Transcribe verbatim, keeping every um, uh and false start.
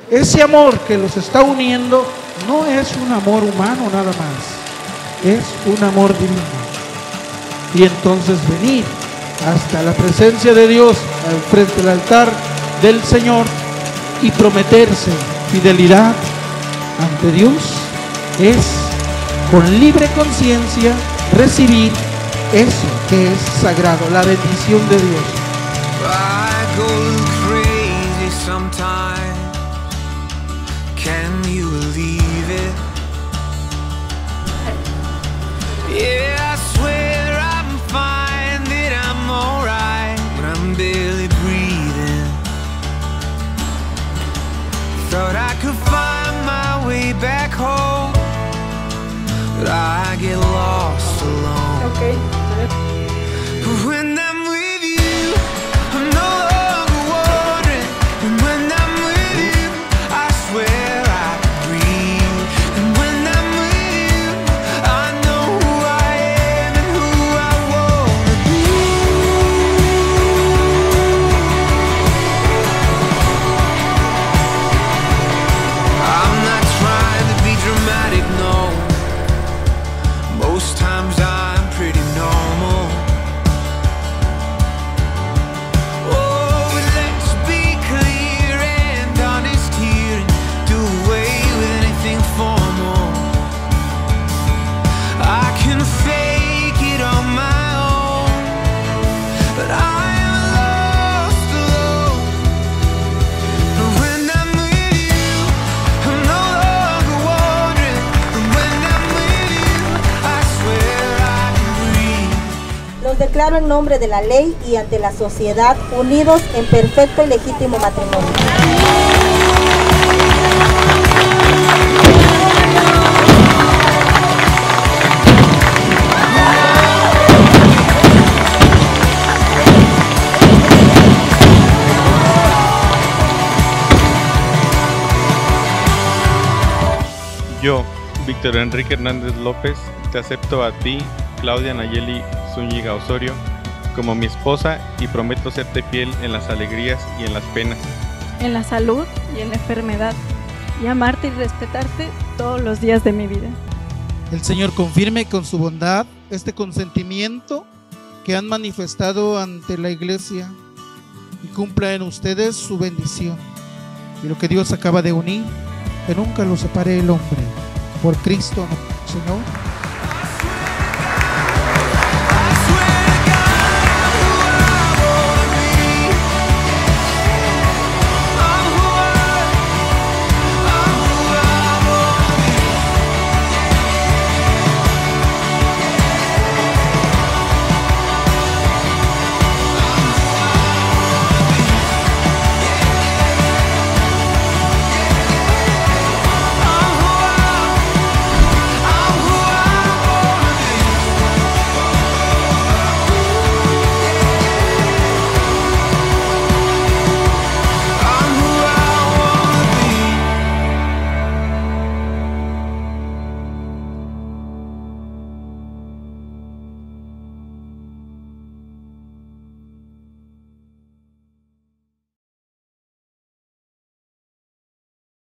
ese amor que los está uniendo no es un amor humano nada más, es un amor divino. Y entonces venir hasta la presencia de Dios, al frente del altar del Señor, y prometerse fidelidad ante Dios, es con libre conciencia recibir eso que es sagrado, la bendición de Dios. I go crazy sometimes. Can you believe it? Yeah, I swear I'm fine, that I'm alright, but I'm barely breathing. Thought I could find my way back home, but I get lost alone. Okay. But when I'm with you, I'm no longer wondering. And when I'm with you, I swear I breathe. And when I'm with you, I know who I am and who I wanna be. I'm not trying to be dramatic, no. Most times I'm pretty normal. Oh, but let's be clear and honest here and do away with anything formal. I can fake it on my own, but I am lost alone. And when I'm with you, I'm no longer wondering. And when I'm with you, I swear I can breathe. Los declaro en nombre de la ley y ante la sociedad unidos en perfecto y legítimo matrimonio. Yo, Víctor Enrique Hernández López, te acepto a ti, Claudia Nayeli Zúñiga Osorio, como mi esposa y prometo serte fiel en las alegrías y en las penas, en la salud y en la enfermedad, y amarte y respetarte todos los días de mi vida. El Señor confirme con su bondad este consentimiento que han manifestado ante la iglesia y cumpla en ustedes su bendición. Y lo que Dios acaba de unir, que nunca lo separe el hombre. Por Cristo, Señor.